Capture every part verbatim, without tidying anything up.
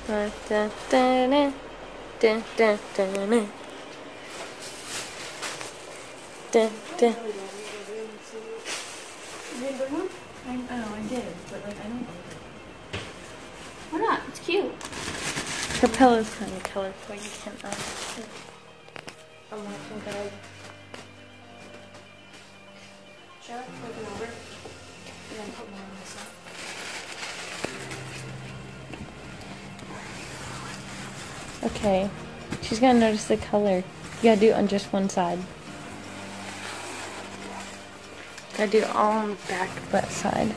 Da, da, da, da, da, da, da, da. Da, da. You didn't bring one? I, oh, I did, but like I don't. Why not? It's cute. Her pillow's kind of colorful. You can't. Um, I'm watching God. Shall I flip it over? And then put more on myself. Okay, she's gonna notice the color. You gotta do it on just one side. Gotta do it all on the back butt side.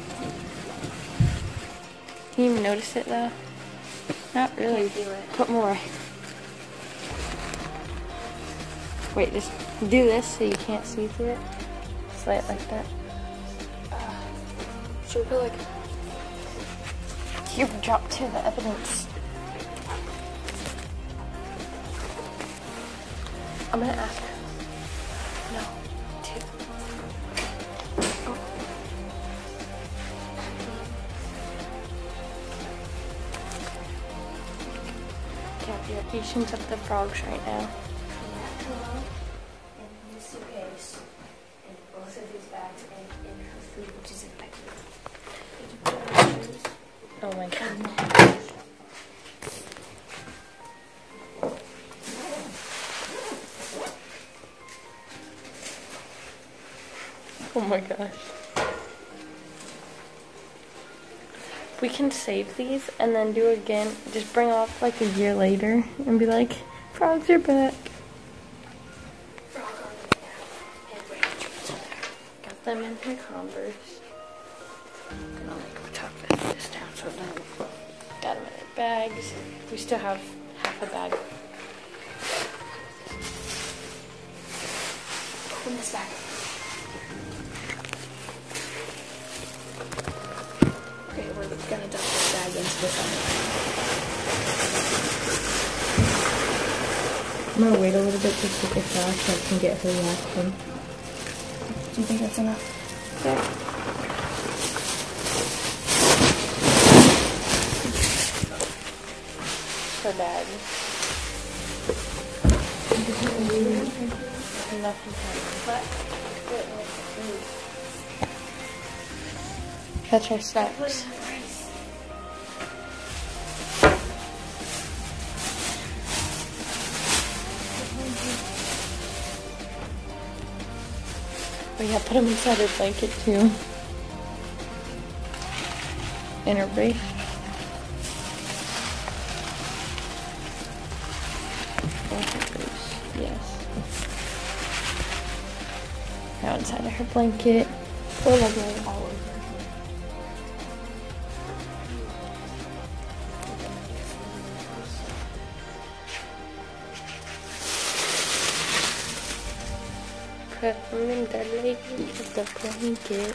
Can you even notice it though? Not really. Can't do it. Put more. Wait, just do this so you can't see through it. Slide it like that. Uh, should we put like. You drop to the evidence. I'm gonna ask her. No, two. Oh. Patience of the frogs right now. And that pillow, and this suitcase, and both of these bags, and, and her food, which is in the back. Oh my god. Oh my gosh. We can save these and then do it again. Just bring off like a year later and be like, frogs are back. Frog on the back, and raindrops are there. Got them in her Converse. And I'll like tuck this down so then got them in her bags. We still have half a bag. Open this bag. Okay, we're gonna dump this bag into this other. I'm gonna wait a little bit to take it fast so I can get her reaction. Do you think that's enough? Yeah. Her bag. Nothing happened. That's her steps. Oh yeah, put them inside her blanket too. In her brace. In her brace, yes. Now inside of her blanket. Or like right all over. Put them in the leg of the blanket.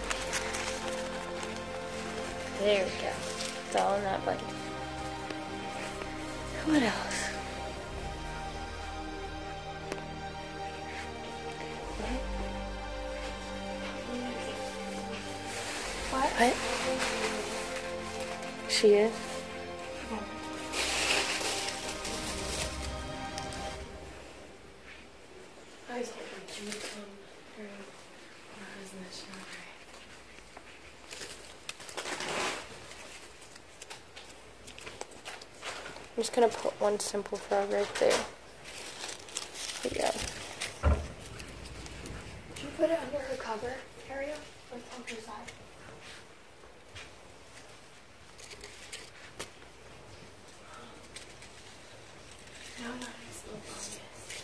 There we go. It's all in that blanket. What else? What? What? She is? I was hoping she would come during when I was in the shower. I'm just gonna put one simple frog right there. There you go. Should you put it under her cover area? Like on her side? No, no, it's still obvious.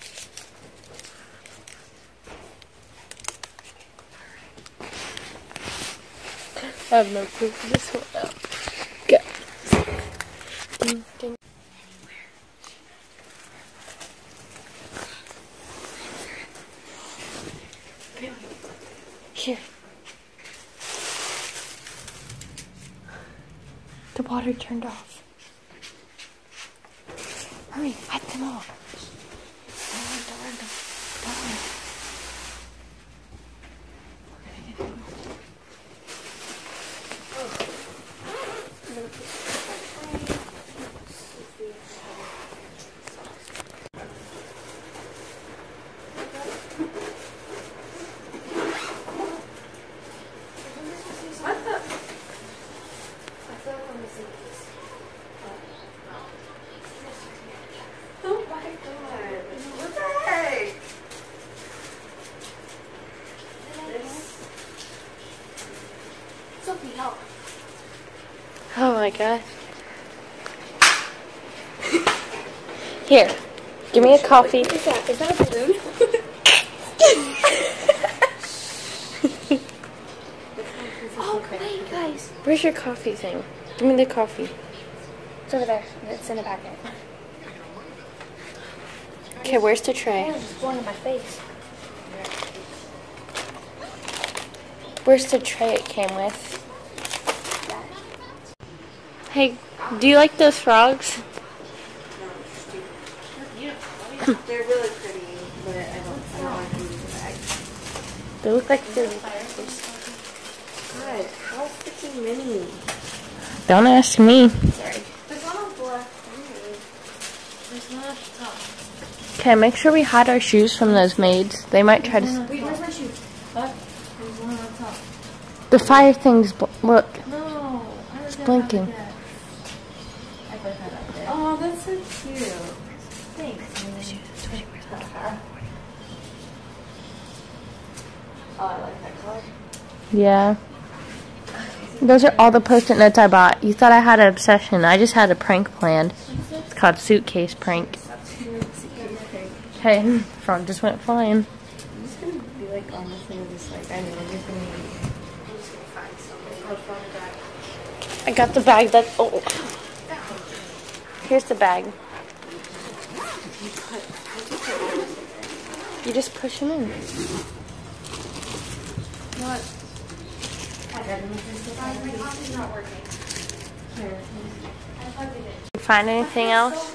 I have no clue for this one out. Go. Ding, ding. Here. The water turned off. Hurry, wipe them all. Don't worry, don't worry, don't worry. I'm gonna put this in my frame. I guess. Here, give me a coffee. What is that? Is that a balloon? Oh, wait, guys. Where's your coffee thing? Give me the coffee. It's over there. It's in the packet. Okay, where's the Oh, tray? it's blowing in my face. Where's the tray it came with? Hey, do you like those frogs? They're really pretty, but I don't, I don't like them in the bag. They look like they're... God, how freaking many? Don't ask me. Sorry. There's one on the left. There's one at the top. Okay, make sure we hide our shoes from those maids. They might try to... Wait, where's my shoe? What? There's one on the top. The fire thing's... Bl look. No, I was blinking. I put that up there. Oh, that's so cute. Thanks. Oh, I like that color. Yeah. Those are all the post-it notes I bought. You thought I had an obsession. I just had a prank planned. It's called Suitcase Prank. Hey, frog just went flying. I'm just gonna be like on this thing, just like, I know, I'm just gonna, I'm just gonna find something. I'll find a bag. I got the bag that... Oh. Here's the bag. You just push them in. What? My coffee's not working. Here. I plugged it in. Find anything else?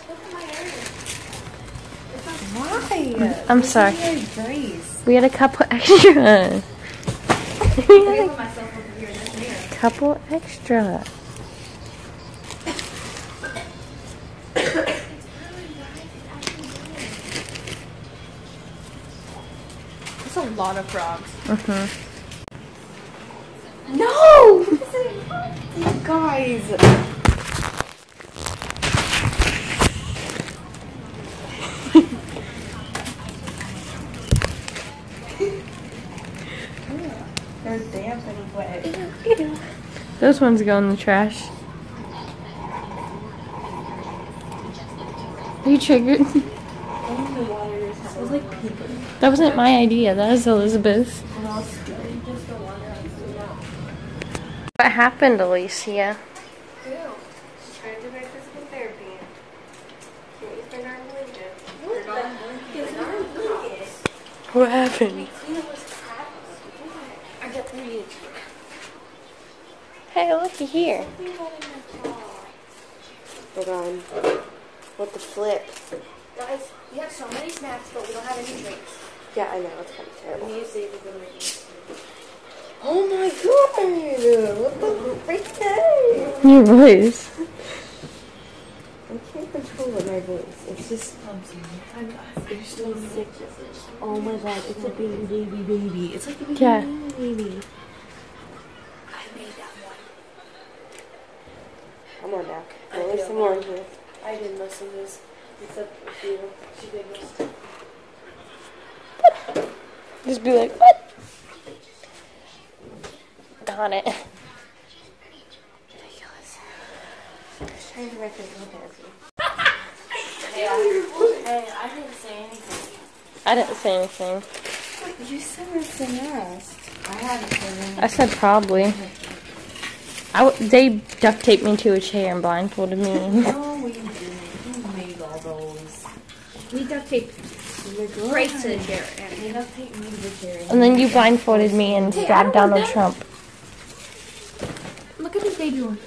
Why? I'm sorry. Grace. We had a couple extra. We had a couple extra. That's a lot of frogs. Mm-hmm. No! You guys. They're damp and wet. Those ones go in the trash. Are you triggered? That wasn't my idea. That was Elizabeth's. What happened, Alicia? Trying to do my physical therapy. Can't use my normally do. What happened? I got three. Hey, looky here. Hold on. What the flip? Guys, we have so many snacks, but we don't have any drinks. Yeah, I know. It's kind of terrible. We need to save the drinks. Oh my god! What the freak heck? Your voice. I can't control my voice. It's just. It's so sick. Oh my god, it's a baby, baby, baby. It's like a baby, Yeah. baby, baby. I made that one. Come on now. There's some more in here. I didn't listen to this. Except for you. She did listen. Just be like, what? Darn it. Ridiculous. Trying to make physical therapy. Hey, I, hey, I didn't say anything. I didn't say anything. You said it's a nest. I haven't said anything. I said probably. I w they duct taped me to a chair and blindfolded me. No, we didn't. Who made all those? We duct taped right to the chair. They duct taped me to the chair. And then you blindfolded me and Hey, I stabbed don't want Donald that. Trump. Look at this baby one.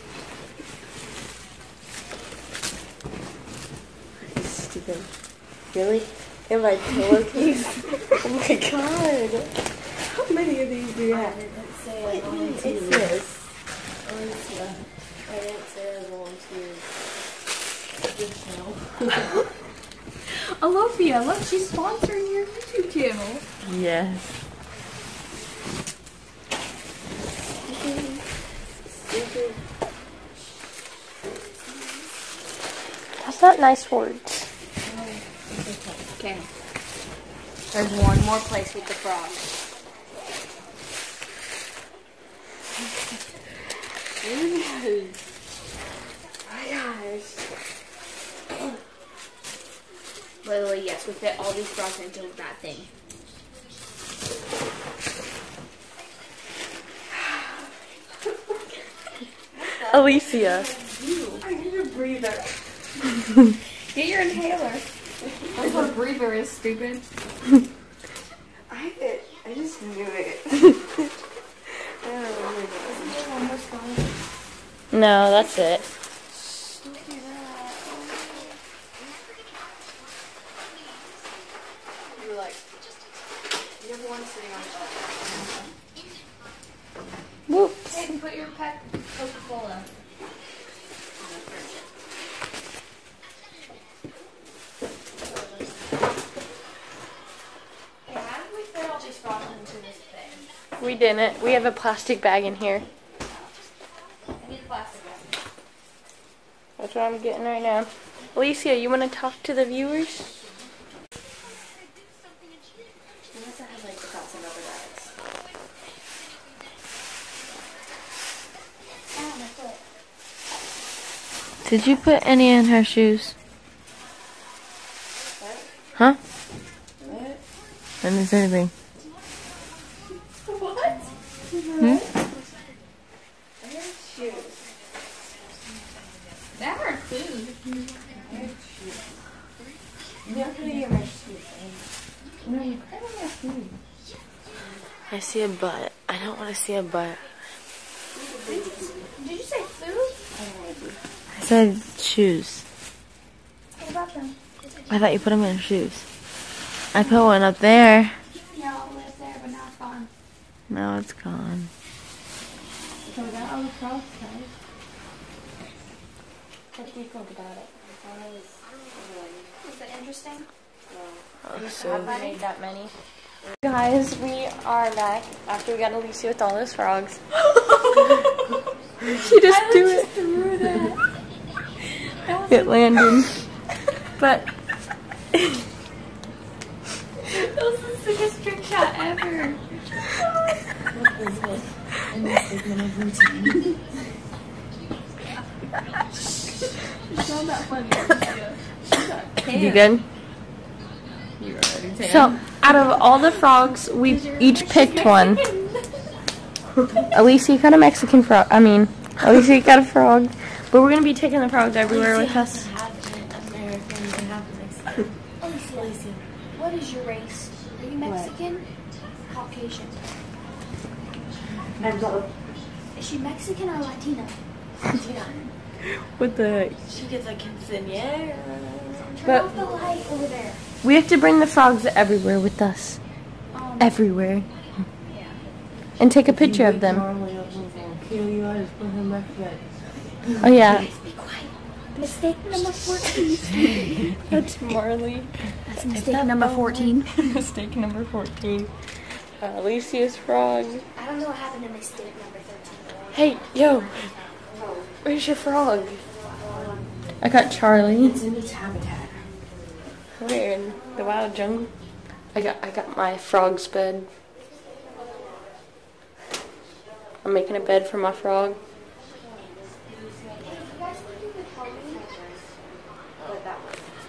Stupid. Really? In my pillowcase? Oh my god. How many of these do you have? I didn't say What I is volunteered. this? Alicia, I didn't say I volunteered. Just no. Alofia, look, she's sponsoring your YouTube channel. Yes. Stupid. That's not nice words. Okay. There's one more place with the frog. Literally, yes, we fit all these frogs into that thing. Alicia. I need a breather. Get your inhaler. That's what a breather is, stupid. I I just knew it. I don't remember. Isn't there one more spot? No, that's it. Look at that. You were like, you never want sitting on top. Whoops. Hey, put your pet Coca-Cola. Hey, how did we fit all these frogs into this thing? We didn't. We have a plastic bag in here. I need plastic bag. That's what I'm getting right now. Alicia, you want to talk to the viewers? We must have had like a thousand other bags. Ah, my foot. Did you put any in her shoes? What? Huh? What? I didn't say anything. What? Hmm? I heard shoes. That hurt food. I heard shoes. You're not gonna get my shoes. No, you put on my food. I see a butt. I don't want to see a butt. Did you say food? I don't want to. I said shoes. What about them? I thought you put them in shoes. I put one up there. No, it was there, but now it's gone. Now it's gone. So we got all the frogs, guys. What do you think about it? Is it interesting? Oh, so I made that many. Guys, we are back after we got Alicia with all those frogs. She just I do just it. threw that. That was It landed. But That was the sickest trick shot ever. What is this? And this is my routine. It's not that funny. you good? So, out of all the frogs, we each picked one. Alicia got a Mexican frog. I mean, Alicia got a frog. But we're going to be taking the frogs everywhere with us. Alicia, what is your race? Are you Mexican? Caucasian. I'm both. Is she Mexican or Latina? What the? She gets like quinceañera. Turn But- off the light over there. We have to bring the frogs everywhere with us. Um, Everywhere. yeah. And take a picture of them. Kill you, I just put him back to bed. Oh, yeah. Be quiet. Mistake number fourteen. That's Marley. That's mistake number fourteen. Mistake number fourteen. Uh, Alicia's frog. I don't know what happened to mistake number thirteen. Hey, yo. Where's your frog? I got Charlie. It's in its habitat. Where in the wild jungle? I got I got my frog's bed. I'm making a bed for my frog. You guys think you could help me? But that was